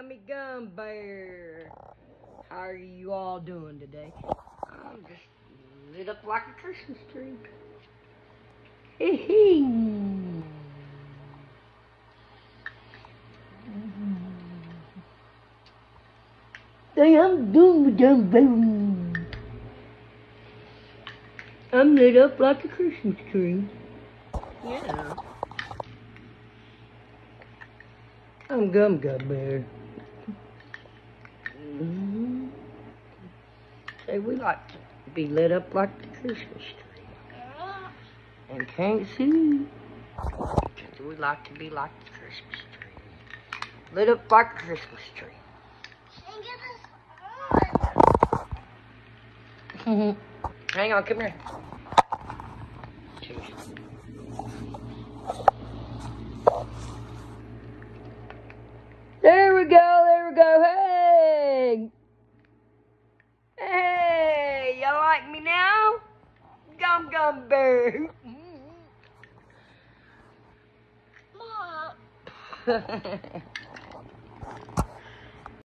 Gummy Gum Bear. How are you all doing today? I'm just lit up like a Christmas tree. Hee hee. I'm doing Gum Bear. I'm lit up like a Christmas tree. Yeah. I'm Gum Bear. Say we like to be lit up like the Christmas tree. And can't see. We like to be like the Christmas tree. Lit up like a Christmas tree. Hang on, come here. There we go, hey! Hey, you like me now? Gum Bear. Mom.